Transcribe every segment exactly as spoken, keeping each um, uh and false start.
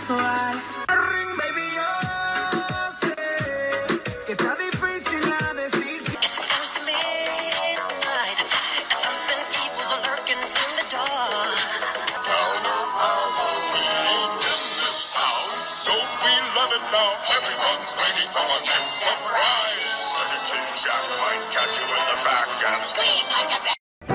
sensual. Ring, baby, yo sé que está difícil la decisión. It's close to midnight. Something evil's lurking in the dark. Town of Halloween in this town. Don't we love it now? Everyone's waiting for the next surprise. Skeleton Jack might catch you in the back and scream like a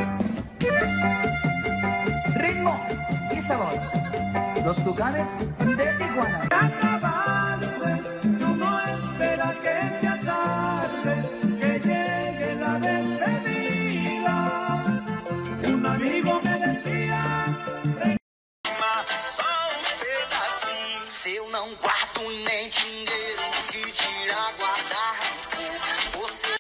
Ritmo y sabor. Los Tucanes de Tijuana. Carnaval, uno espera que sea tarde, que llegue la despedida. Un amigo me decía. Só um pedacinho. Se eu não guardo nem dinheiro, que dirá guardar você.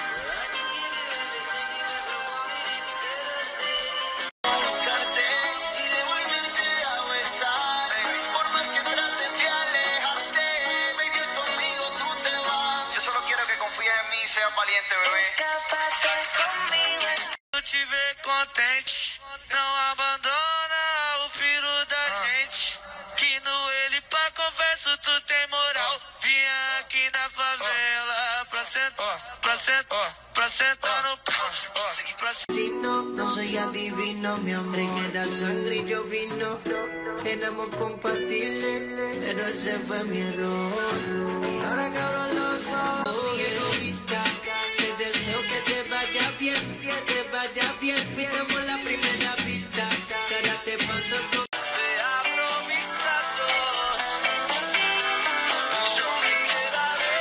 Buscarte y devolverte a besar. Por más que traten de alejarte, baby, conmigo tú te vas. Yo solo quiero que confíes en mí y seas valiente, bebé. Escápate conmigo. Eu te ver contente, não abandona o piro da gente. Que no ele pra confesso tu tem moral. Vim aqui na favela pra sentar, pra sentar, pra sentar no pau. Pra Si no, no soy adivino, mi hombre que da sangre y yo vino. Éramos compatibles, pero ese fue mi error. Y ahora que abro los ojos, soy egoísta. Te deseo que te vaya bien, te vaya bien. Fuimos la primera vista, que ahora te pasas todo. te abro mis brazos y yo me quedaré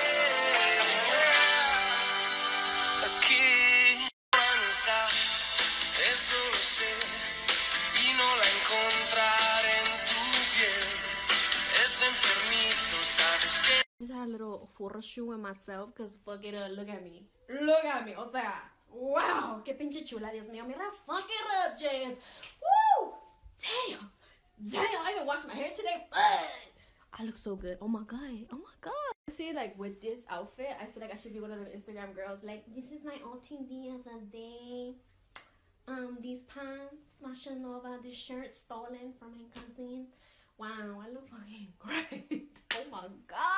aquí. No está, eso lo sé, y no la encontraré en tu piel. Es enfermito, ¿sabes qué? Just had a little photo shoot with myself because fuck it up, look at me. Look at me, o sea, wow, qué pinche chula, Dios mío, mira, fuck it up, Jazz. Woo! Damn, damn, I even washed my hair today. Ugh. I look so good. Oh my god, oh my god. See, like with this outfit, I feel like I should be one of them Instagram girls. Like, this is my ultimate the other day. Um, these pants, Masha Nova, this shirt stolen from my cousin. Wow, I look fucking great. Oh my god.